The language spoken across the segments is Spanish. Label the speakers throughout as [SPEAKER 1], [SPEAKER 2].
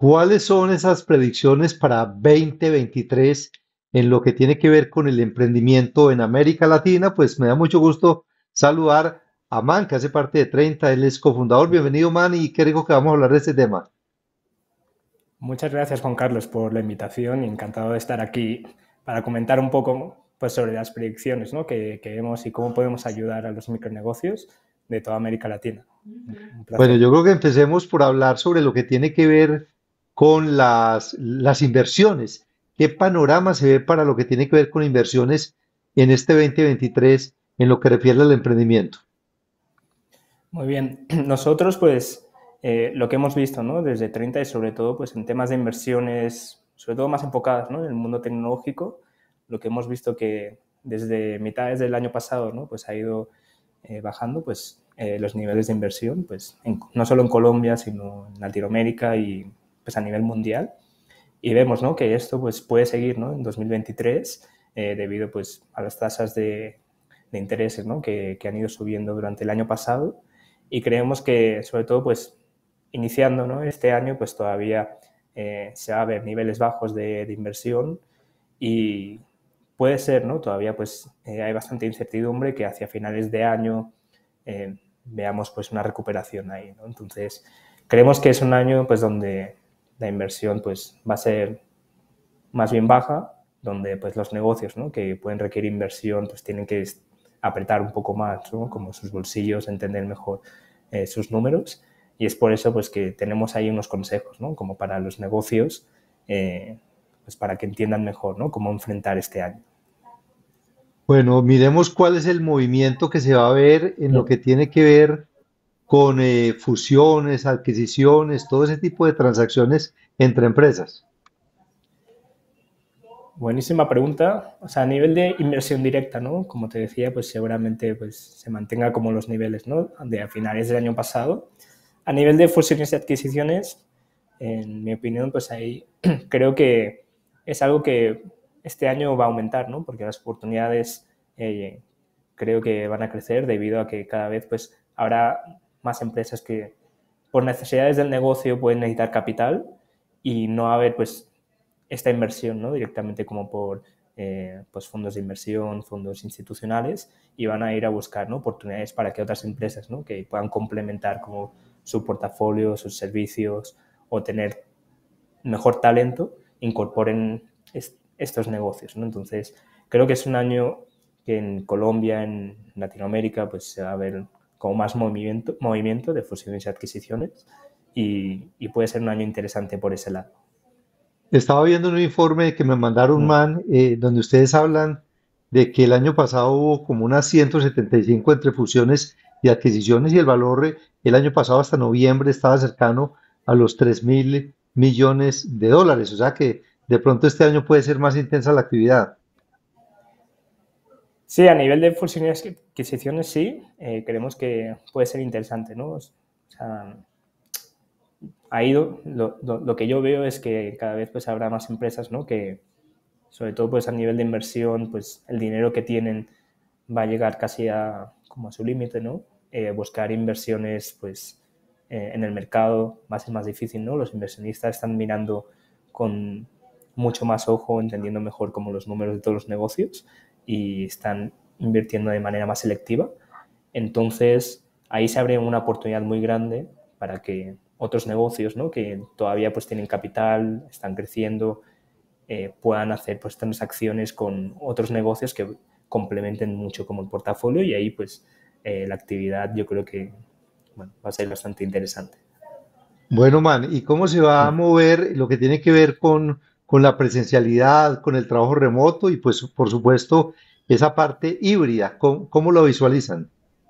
[SPEAKER 1] ¿Cuáles son esas predicciones para 2023 en lo que tiene que ver con el emprendimiento en América Latina? Pues me da mucho gusto saludar a Man, que hace parte de 30, él es cofundador. Bienvenido, Man, y qué rico que vamos a hablar de este tema.
[SPEAKER 2] Muchas gracias, Juan Carlos, por la invitación y encantado de estar aquí para comentar un poco pues, sobre las predicciones, ¿no? que vemos y cómo podemos ayudar a los micronegocios de toda América Latina. Un
[SPEAKER 1] Bueno,
[SPEAKER 2] placer.
[SPEAKER 1] yo creo que empecemos por hablar sobre lo que tiene que ver con las inversiones. ¿Qué panorama se ve para lo que tiene que ver con inversiones en este 2023 en lo que refiere al emprendimiento?
[SPEAKER 2] Muy bien. Nosotros, pues, lo que hemos visto, ¿no? Desde 30 y sobre todo, pues, en temas de inversiones, sobre todo más enfocadas, ¿no? En el mundo tecnológico, lo que hemos visto que desde mitades del año pasado, ¿no? Pues ha ido bajando, pues, los niveles de inversión, pues, no solo en Colombia, sino en Latinoamérica y, pues, a nivel mundial. Y vemos, ¿no? Que esto, pues, puede seguir, ¿no? En 2023, debido, pues, a las tasas de intereses, ¿no? Que han ido subiendo durante el año pasado y creemos que, sobre todo, pues, iniciando, ¿no? Este año, pues todavía se va a ver niveles bajos de inversión y puede ser, ¿no? Todavía, pues, hay bastante incertidumbre que hacia finales de año veamos, pues, una recuperación ahí, ¿no? Entonces, creemos que es un año, pues, donde la inversión, pues, va a ser más bien baja, donde pues los negocios, ¿no? Que pueden requerir inversión pues tienen que apretar un poco más, ¿no? Como sus bolsillos, entender mejor sus números y es por eso pues que tenemos ahí unos consejos, ¿no? Como para los negocios, pues para que entiendan mejor, ¿no? Cómo enfrentar este año.
[SPEAKER 1] Bueno, miremos cuál es el movimiento que se va a ver en lo que tiene que ver con fusiones, adquisiciones, todo ese tipo de transacciones entre empresas.
[SPEAKER 2] Buenísima pregunta. O sea, a nivel de inversión directa, ¿no? Como te decía, pues seguramente pues, se mantenga como los niveles, ¿no? De a finales del año pasado. A nivel de fusiones y adquisiciones, en mi opinión, pues ahí creo que es algo que este año va a aumentar, ¿no? Porque las oportunidades creo que van a crecer debido a que cada vez pues habrá más empresas que por necesidades del negocio pueden necesitar capital y no haber pues esta inversión, ¿no? Directamente como por pues fondos de inversión, fondos institucionales y van a ir a buscar, ¿no? Oportunidades para que otras empresas, ¿no? Que puedan complementar como su portafolio, sus servicios o tener mejor talento incorporen estos negocios, ¿no? Entonces, creo que es un año que en Colombia, en Latinoamérica, pues se va a ver como más movimiento de fusiones y adquisiciones y puede ser un año interesante por ese lado.
[SPEAKER 1] Estaba viendo un informe que me mandaron,
[SPEAKER 2] Mm.
[SPEAKER 1] Man, donde ustedes hablan de que el año pasado hubo como unas 175 entre fusiones y adquisiciones y el valor el año pasado hasta noviembre estaba cercano a los 3.000 millones de dólares. O sea que de pronto este año puede ser más intensa la actividad.
[SPEAKER 2] Sí, a nivel de fusiones y adquisiciones, sí, creemos que puede ser interesante, ¿no? O sea, ahí lo que yo veo es que cada vez pues habrá más empresas, ¿no? Que sobre todo pues a nivel de inversión, pues el dinero que tienen va a llegar casi a como a su límite, ¿no? Buscar inversiones pues en el mercado va a ser más difícil, ¿no? Los inversionistas están mirando con mucho más ojo, entendiendo mejor como los números de todos los negocios y están invirtiendo de manera más selectiva. Entonces, ahí se abre una oportunidad muy grande para que otros negocios, ¿no? Que todavía pues tienen capital, están creciendo, puedan hacer pues transacciones con otros negocios que complementen mucho como el portafolio y ahí pues la actividad yo creo que bueno, va a ser bastante interesante.
[SPEAKER 1] Bueno, Man, ¿y cómo se va a
[SPEAKER 2] Mm.
[SPEAKER 1] mover lo que tiene que ver con la presencialidad, con el trabajo remoto y pues por supuesto esa parte híbrida? ¿Cómo lo visualizan?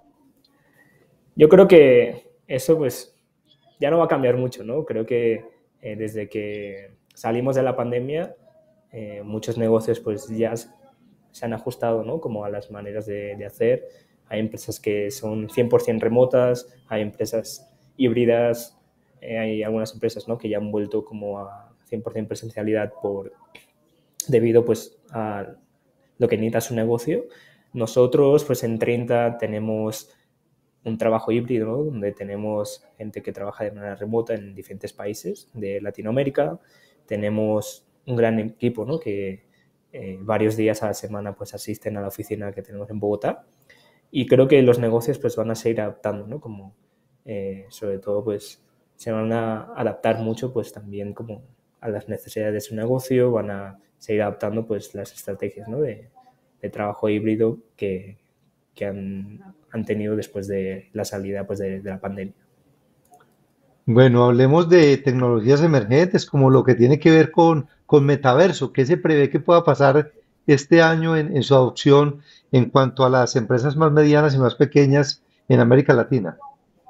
[SPEAKER 2] Yo creo que eso pues ya no va a cambiar mucho, ¿no? Creo que desde que salimos de la pandemia muchos negocios pues ya se han ajustado, ¿no? Como a las maneras de hacer. Hay empresas que son 100% remotas, hay empresas híbridas, hay algunas empresas, ¿no? Que ya han vuelto como a 100% presencialidad debido pues a lo que necesita su negocio. Nosotros pues en 30 tenemos un trabajo híbrido, ¿no? Donde tenemos gente que trabaja de manera remota en diferentes países de Latinoamérica. Tenemos un gran equipo, ¿no? Que varios días a la semana pues asisten a la oficina que tenemos en Bogotá. Y creo que los negocios pues van a seguir adaptando, ¿no? Como sobre todo pues se van a adaptar mucho pues también como a las necesidades de su negocio, van a seguir adaptando pues las estrategias, ¿no? de trabajo híbrido que han tenido después de la salida pues de la pandemia.
[SPEAKER 1] Bueno, hablemos de tecnologías emergentes, como lo que tiene que ver con metaverso. ¿Qué se prevé que pueda pasar este año en su adopción en cuanto a las empresas más medianas y más pequeñas en América Latina?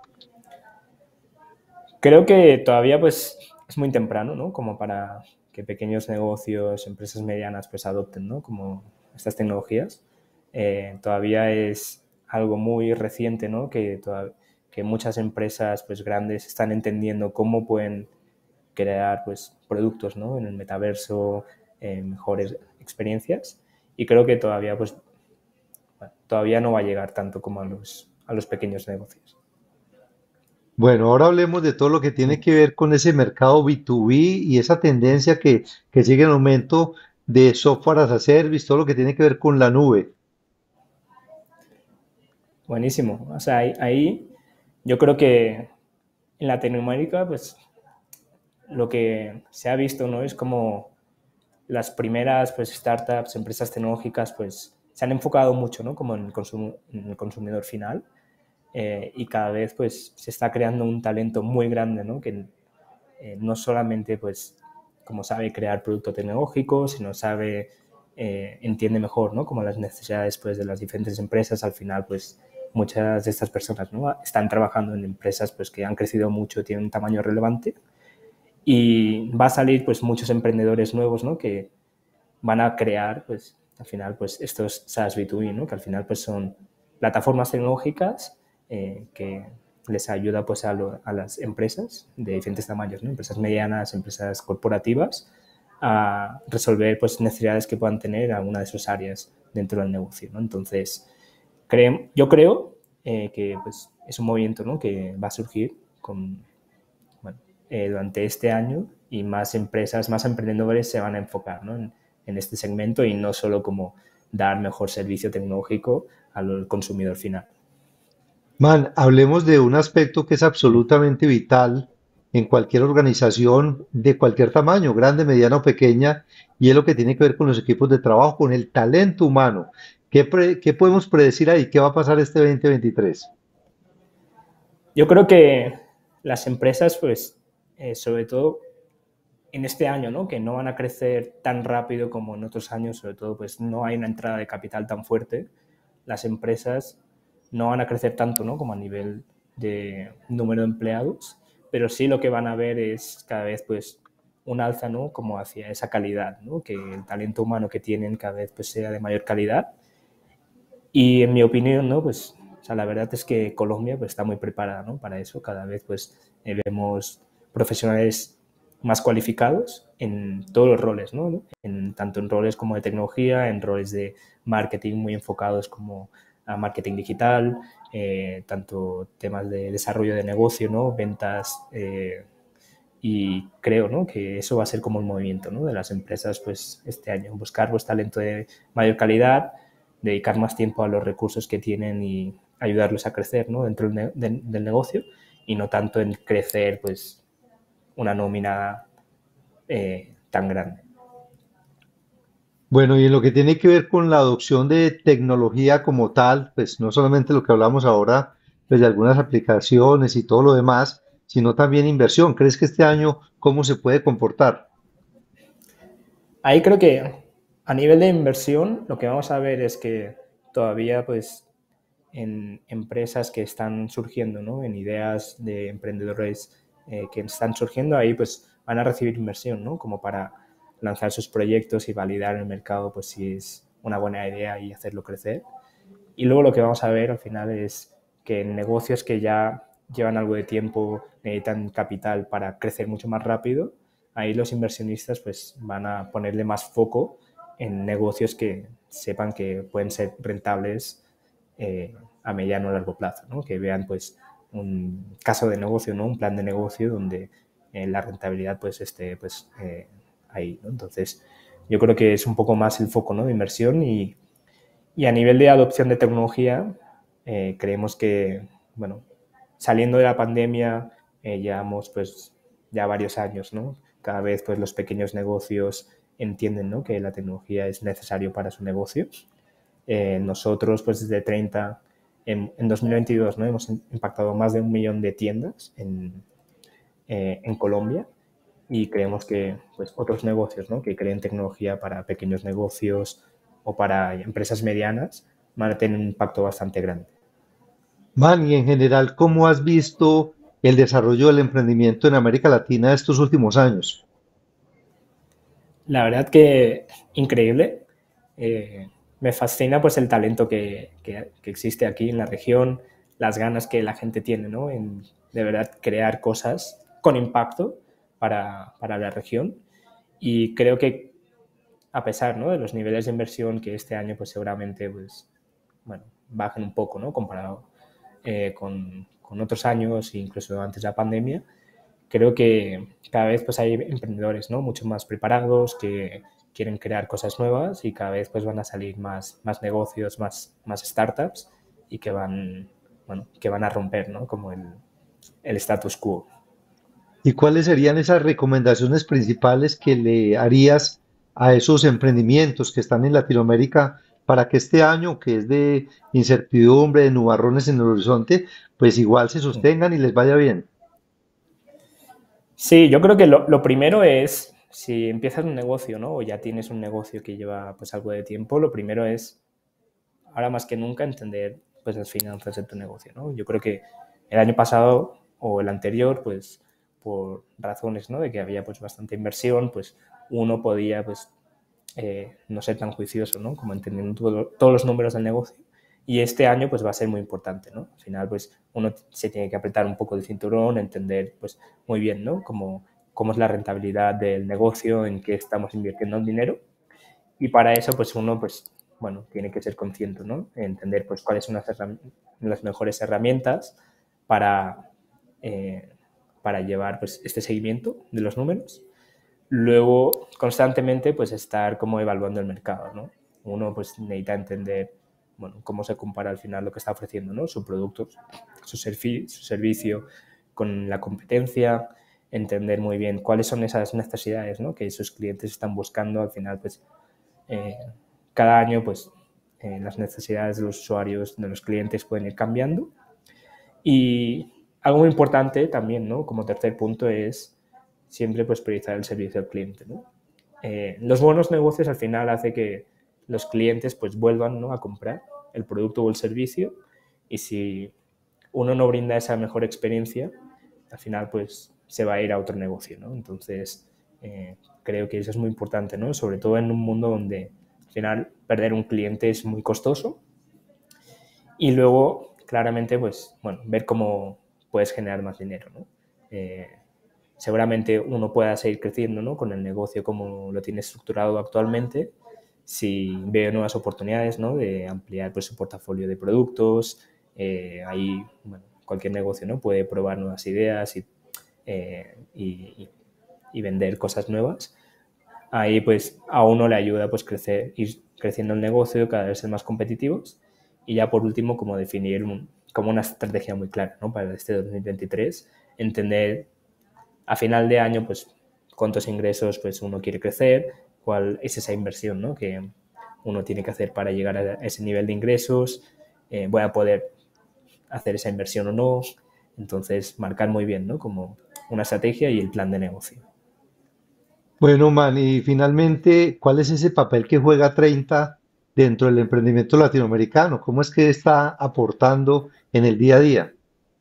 [SPEAKER 2] Creo que todavía pues es muy temprano, ¿no? Como para que pequeños negocios, empresas medianas pues adopten, ¿no? Como estas tecnologías. Todavía es algo muy reciente, ¿no? Que muchas empresas pues grandes están entendiendo cómo pueden crear pues productos, ¿no? En el metaverso, mejores experiencias. Y creo que todavía pues bueno, todavía no va a llegar tanto como a los pequeños negocios.
[SPEAKER 1] Bueno, ahora hablemos de todo lo que tiene que ver con ese mercado B2B y esa tendencia que sigue en aumento de software as a service, todo lo que tiene que ver con la nube.
[SPEAKER 2] Buenísimo. O sea, ahí yo creo que en Latinoamérica, pues lo que se ha visto, ¿no? Es como las primeras pues, startups, empresas tecnológicas, pues se han enfocado mucho, ¿no? Como en el consumidor final y cada vez pues se está creando un talento muy grande, ¿no? Que no solamente pues como sabe crear producto tecnológico, sino sabe, entiende mejor, ¿no? Como las necesidades pues de las diferentes empresas, al final pues muchas de estas personas, ¿no? Están trabajando en empresas pues que han crecido mucho, tienen un tamaño relevante y va a salir pues muchos emprendedores nuevos, ¿no? Que van a crear pues al final pues estos SaaS B2B, ¿no? Que al final pues son plataformas tecnológicas que les ayuda pues a las empresas de diferentes tamaños, ¿no? Empresas medianas, empresas corporativas, a resolver pues necesidades que puedan tener alguna de sus áreas dentro del negocio, ¿no? Entonces, yo creo que pues, es un movimiento, ¿no? Que va a surgir bueno, durante este año y más empresas, más emprendedores se van a enfocar, ¿no? En este segmento y no solo como dar mejor servicio tecnológico al consumidor final.
[SPEAKER 1] Man, hablemos de un aspecto que es absolutamente vital en cualquier organización de cualquier tamaño, grande, mediana o pequeña, y es lo que tiene que ver con los equipos de trabajo, con el talento humano. ¿Qué podemos predecir ahí? ¿Qué va a pasar este 2023?
[SPEAKER 2] Yo creo que las empresas, pues, sobre todo en este año, ¿no? Que no van a crecer tan rápido como en otros años, sobre todo, pues no hay una entrada de capital tan fuerte. Las empresas no van a crecer tanto, ¿no? Como a nivel de número de empleados, pero sí lo que van a ver es cada vez, pues, un alza, ¿no? Como hacia esa calidad, ¿no? Que el talento humano que tienen cada vez, pues, sea de mayor calidad. Y en mi opinión, ¿no? Pues, o sea, la verdad es que Colombia pues, está muy preparada, ¿no? Para eso. Cada vez pues, vemos profesionales más cualificados en todos los roles, ¿no? Tanto en roles como de tecnología, en roles de marketing muy enfocados como a marketing digital, tanto temas de desarrollo de negocio, ¿no? Ventas, y creo, ¿no? Que eso va a ser como el movimiento, ¿no? De las empresas pues este año, buscar pues talento de mayor calidad, dedicar más tiempo a los recursos que tienen y ayudarlos a crecer, ¿no? Dentro del negocio y no tanto en crecer pues una nómina tan grande.
[SPEAKER 1] Bueno, y en lo que tiene que ver con la adopción de tecnología como tal, pues no solamente lo que hablamos ahora, pues de algunas aplicaciones y todo lo demás, sino también inversión. ¿Crees que este año cómo se puede comportar?
[SPEAKER 2] Ahí creo que a nivel de inversión lo que vamos a ver es que todavía pues en empresas que están surgiendo, ¿no? En ideas de emprendedores que están surgiendo, ahí pues van a recibir inversión, ¿no? Como para lanzar sus proyectos y validar en el mercado pues si es una buena idea y hacerlo crecer. Y luego lo que vamos a ver al final es que en negocios que ya llevan algo de tiempo, necesitan capital para crecer mucho más rápido, ahí los inversionistas pues van a ponerle más foco en negocios que sepan que pueden ser rentables a mediano o largo plazo, ¿no? Que vean pues un caso de negocio, ¿no? Un plan de negocio donde la rentabilidad pues esté pues ahí, ¿no? Entonces yo creo que es un poco más el foco, ¿no? De inversión y a nivel de adopción de tecnología creemos que, bueno, saliendo de la pandemia llevamos pues ya varios años, ¿no? Cada vez pues los pequeños negocios entienden, ¿no? Que la tecnología es necesario para su negocio. Nosotros pues desde 30 en 2022, ¿no? Hemos impactado más de 1 millón de tiendas en Colombia y creemos que pues, otros negocios, ¿no? Que creen tecnología para pequeños negocios o para empresas medianas van a tener un impacto bastante grande.
[SPEAKER 1] Man, y en general, ¿cómo has visto el desarrollo del emprendimiento en América Latina estos últimos años?
[SPEAKER 2] La verdad que increíble. Eh, Me fascina pues el talento que existe aquí en la región, las ganas que la gente tiene, ¿no? En de verdad crear cosas con impacto para la región. Y creo que a pesar, ¿no? De los niveles de inversión que este año pues seguramente pues, bueno, bajen un poco, ¿no? Comparado con otros años, incluso antes de la pandemia, creo que cada vez pues hay emprendedores, ¿no? Mucho más preparados que quieren crear cosas nuevas y cada vez pues van a salir más negocios, más startups y que van, bueno, que van a romper, ¿no? Como el status quo.
[SPEAKER 1] ¿Y cuáles serían esas recomendaciones principales que le harías a esos emprendimientos que están en Latinoamérica para que este año, que es de incertidumbre, de nubarrones en el horizonte, pues igual se sostengan y les vaya bien?
[SPEAKER 2] Sí, yo creo que lo primero es, si empiezas un negocio, ¿no? O ya tienes un negocio que lleva pues algo de tiempo, lo primero es, ahora más que nunca, entender pues las finanzas de tu negocio, ¿no? Yo creo que el año pasado o el anterior, pues por razones, ¿no? De que había pues bastante inversión, pues uno podía pues no ser tan juicioso, ¿no? Como entendiendo todos los números del negocio. Y este año pues va a ser muy importante, ¿no? Al final pues uno se tiene que apretar un poco el cinturón, entender pues muy bien, ¿no? Cómo es la rentabilidad del negocio, en qué estamos invirtiendo el dinero. Y para eso pues uno pues, bueno, tiene que ser consciente, ¿no? Entender pues cuáles son las mejores herramientas para, eh, para llevar pues este seguimiento de los números. Luego, constantemente, pues estar como evaluando el mercado, ¿no? Uno pues necesita entender, bueno, cómo se compara al final lo que está ofreciendo, ¿no? Su producto, su servicio con la competencia, entender muy bien cuáles son esas necesidades, ¿no? Que sus clientes están buscando. Al final, pues, eh, cada año, pues, las necesidades de los usuarios, de los clientes pueden ir cambiando. Y algo muy importante también, ¿no? Como tercer punto es siempre pues priorizar el servicio al cliente, ¿no? Los buenos negocios al final hace que los clientes pues vuelvan, ¿no? A comprar el producto o el servicio y si uno no brinda esa mejor experiencia, al final pues se va a ir a otro negocio, ¿no? Entonces creo que eso es muy importante, ¿no? Sobre todo en un mundo donde al final perder un cliente es muy costoso y luego claramente pues bueno, ver cómo puedes generar más dinero, ¿no? Eh, Seguramente uno pueda seguir creciendo, ¿no? Con el negocio como lo tiene estructurado actualmente, si ve nuevas oportunidades, ¿no? De ampliar pues, su portafolio de productos, ahí bueno, cualquier negocio, ¿no? Puede probar nuevas ideas y vender cosas nuevas. Ahí pues a uno le ayuda pues crecer, ir creciendo el negocio, cada vez ser más competitivos y ya por último como definir como una estrategia muy clara, ¿no? Para este 2023, entender a final de año, pues, cuántos ingresos pues, uno quiere crecer, cuál es esa inversión, ¿no? Que uno tiene que hacer para llegar a ese nivel de ingresos, voy a poder hacer esa inversión o no. Entonces, marcar muy bien, ¿no? Como una estrategia y el plan de negocio.
[SPEAKER 1] Bueno, man, y finalmente, ¿cuál es ese papel que juega 30 dentro del emprendimiento latinoamericano? ¿Cómo es que está aportando en el día a día?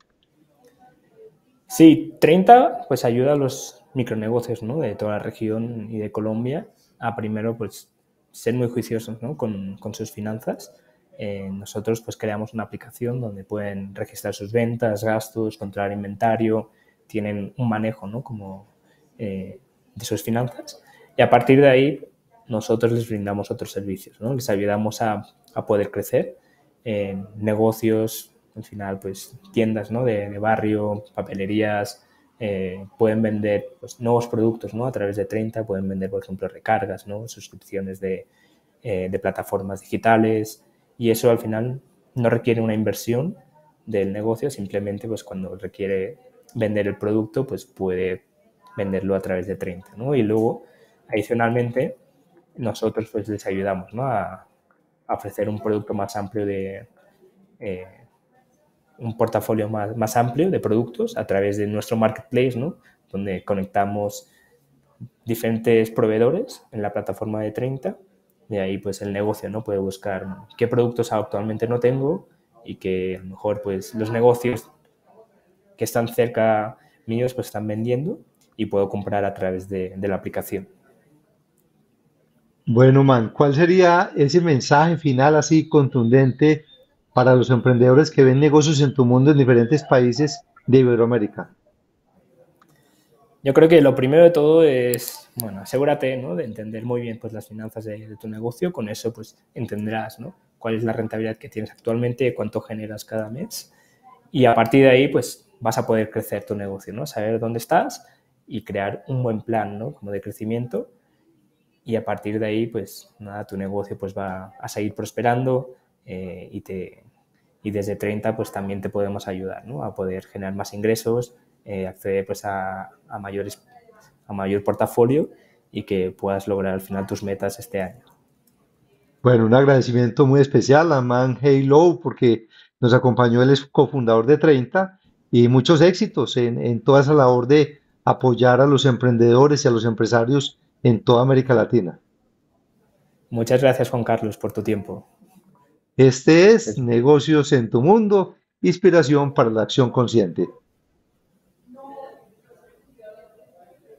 [SPEAKER 2] Sí, 30 pues ayuda a los micronegocios, ¿no? De toda la región y de Colombia a primero pues ser muy juiciosos, ¿no? Con sus finanzas. Nosotros pues creamos una aplicación donde pueden registrar sus ventas, gastos, controlar inventario, tienen un manejo, ¿no? Como de sus finanzas y a partir de ahí nosotros les brindamos otros servicios, ¿no? Les ayudamos a poder crecer negocios, al final, pues tiendas, ¿no? de barrio, papelerías, pueden vender pues, nuevos productos, ¿no? A través de 30, pueden vender, por ejemplo, recargas, ¿no? Suscripciones de plataformas digitales, y eso al final no requiere una inversión del negocio, simplemente pues cuando requiere vender el producto, pues puede venderlo a través de 30, ¿no? Y luego, adicionalmente, nosotros pues les ayudamos, ¿no? a ofrecer un producto más amplio eh, un portafolio más amplio de productos a través de nuestro marketplace, ¿no? Donde conectamos diferentes proveedores en la plataforma de 30. De ahí pues el negocio, ¿no? Puede buscar qué productos actualmente no tengo y que a lo mejor pues los negocios que están cerca míos pues están vendiendo, y puedo comprar a través de la aplicación.
[SPEAKER 1] Bueno, man, ¿cuál sería ese mensaje final así contundente para los emprendedores que ven negocios en tu mundo en diferentes países de Iberoamérica?
[SPEAKER 2] Yo creo que lo primero de todo es, bueno, asegúrate, ¿no? De entender muy bien pues, las finanzas de tu negocio. Con eso pues entenderás, ¿no? Cuál es la rentabilidad que tienes actualmente, cuánto generas cada mes, y a partir de ahí pues vas a poder crecer tu negocio, ¿no? Saber dónde estás y crear un buen plan, ¿no? Como de crecimiento, y a partir de ahí pues nada, tu negocio pues va a seguir prosperando, y desde 30 pues también te podemos ayudar, ¿no? A poder generar más ingresos, acceder pues a mayor portafolio, y que puedas lograr al final tus metas este año.
[SPEAKER 1] Bueno, un agradecimiento muy especial a Man Halo porque nos acompañó, él es cofundador de 30 y muchos éxitos en toda esa labor de apoyar a los emprendedores y a los empresarios en toda América Latina.
[SPEAKER 2] Muchas gracias, Juan Carlos, por tu tiempo.
[SPEAKER 1] Este es Negocios en tu Mundo, inspiración para la acción consciente.